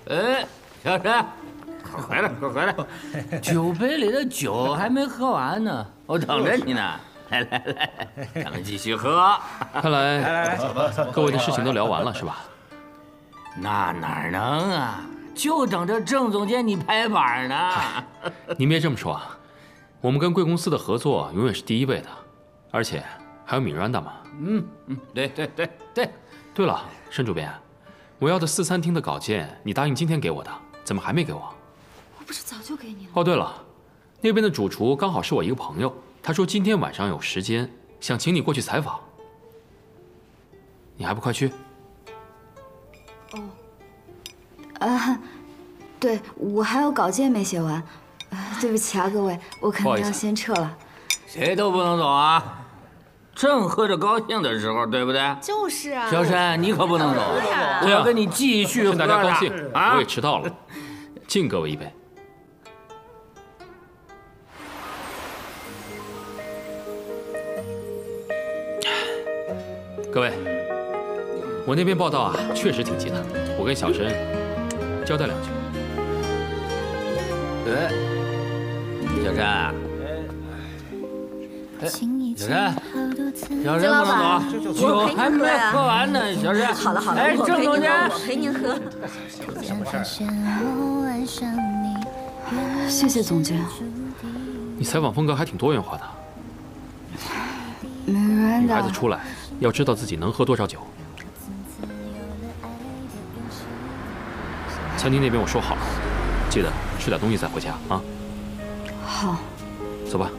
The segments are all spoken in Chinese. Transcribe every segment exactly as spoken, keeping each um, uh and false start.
哎，小陈，快回来，快回来！酒杯里的酒还没喝完呢，我等着你呢。来来来，咱们继续喝。 看来各位的事情都聊完了是吧？ 那哪能啊？就等着郑总监你拍板呢。 您别这么说啊，我们跟贵公司的合作永远是第一位的，而且还有米瑞安达嘛。 嗯嗯，对对对对。 对了，沈主编，我要的四餐厅的稿件，你答应今天给我的，怎么还没给我？ 我不是早就给你了？ 哦，对了，那边的主厨刚好是我一个朋友，他说今天晚上有时间，想请你过去采访。你还不快去？ 哦，啊，对，我还有稿件没写完，呃，对不起啊，各位，我可能要先撤了。 谁都不能走啊！正喝着高兴的时候，对不对？ 就是啊。 小山，你可不能走，我要跟你继续喝。 趁大家高兴， 啊！ 我也迟到了，敬各位一杯。各位，我那边报道啊，确实挺急的，我跟小申交代两句。 哎，小山，哎，小山，小山不能走，酒还没喝完呢，小山。 好了好了， 哎，郑总监， 我陪您喝。 什么事儿？ 谢谢总监。 你采访风格还挺多元化的。女孩子出来要知道自己能喝多少酒。餐厅那边我说好了，记得吃点东西再回家啊。 好。 走吧。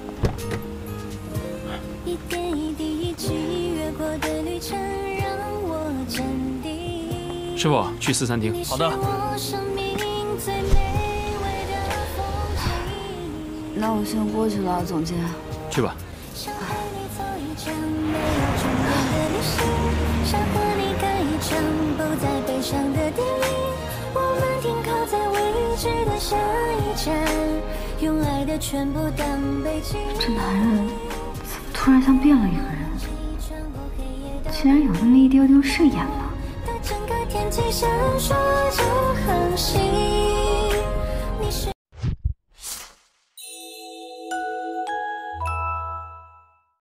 师傅，去四餐厅。 好的。 那我先过去了，总监。 去吧。 这男人怎么突然像变了一个人？竟然有那么一丢丢顺眼了。